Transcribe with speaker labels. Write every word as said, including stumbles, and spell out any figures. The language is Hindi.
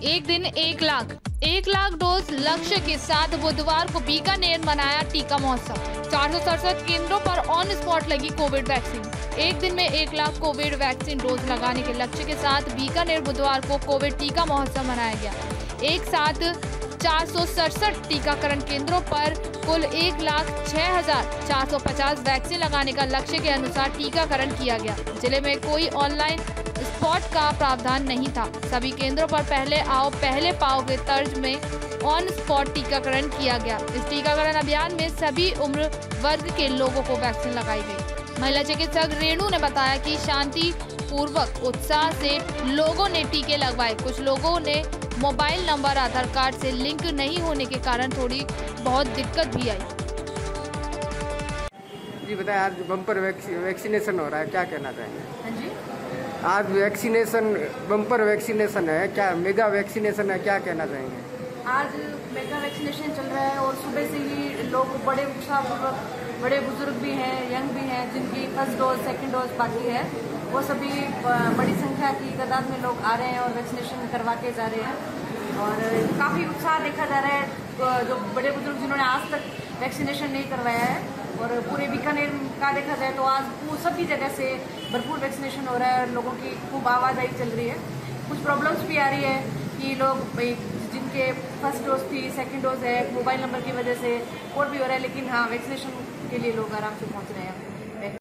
Speaker 1: एक दिन एक लाख एक लाख डोज लक्ष्य के साथ बुधवार को बीकानेर मनाया टीका महोत्सव। चार सौ सड़सठ केंद्रों पर ऑन स्पॉट लगी कोविड वैक्सीन। एक दिन में एक लाख कोविड वैक्सीन डोज लगाने के लक्ष्य के साथ बीकानेर बुधवार को कोविड टीका महोत्सव मनाया गया। एक साथ चार सौ सड़सठ टीकाकरण केंद्रों पर कुल एक लाख छह हजार चार सौ पचास वैक्सीन लगाने का लक्ष्य के अनुसार टीकाकरण किया गया। जिले में कोई ऑनलाइन स्पॉट का प्रावधान नहीं था। सभी केंद्रों पर पहले आओ पहले पाओ के तर्ज में ऑन स्पॉट टीकाकरण किया गया। इस टीकाकरण अभियान में सभी उम्र वर्ग के लोगों को वैक्सीन लगाई गई। महिला चिकित्सक रेणु ने बताया कि शांति पूर्वक उत्साह से लोगों ने टीके लगवाए। कुछ लोगों ने मोबाइल नंबर आधार कार्ड से लिंक नहीं होने के कारण थोड़ी बहुत दिक्कत भी आई।
Speaker 2: जी बताएं, आज बम्पर वैक्सीनेशन हो रहा है, क्या कहना चाहेंगे?
Speaker 3: हाँ जी,
Speaker 2: आज वैक्सीनेशन बम्पर वैक्सीनेशन है, क्या मेगा वैक्सीनेशन है, क्या कहना चाहेंगे?
Speaker 3: आज मेगा वैक्सीनेशन चल रहा है और सुबह से ही लोग बड़े उत्साहपूर्वक, बड़े बुजुर्ग भी हैं, यंग भी हैं, जिनकी फर्स्ट डोज सेकंड डोज बाकी है, वो सभी बड़ी संख्या की तादाद में लोग आ रहे हैं और वैक्सीनेशन करवा के जा रहे हैं। और काफ़ी उत्साह देखा जा रहा है। जो बड़े बुजुर्ग जिन्होंने आज तक वैक्सीनेशन नहीं करवाया है, और पूरे बीकानेर का देखा जाए तो आज सभी जगह से भरपूर वैक्सीनेशन हो रहा है और लोगों की खूब आवाजाही चल रही है। कुछ प्रॉब्लम्स भी आ रही है कि लोग जिनके फर्स्ट डोज थी, सेकंड डोज है, मोबाइल नंबर की वजह से और भी हो रहा है, लेकिन हाँ, वैक्सीनेशन के लिए लोग आराम से पहुंच रहे हैं।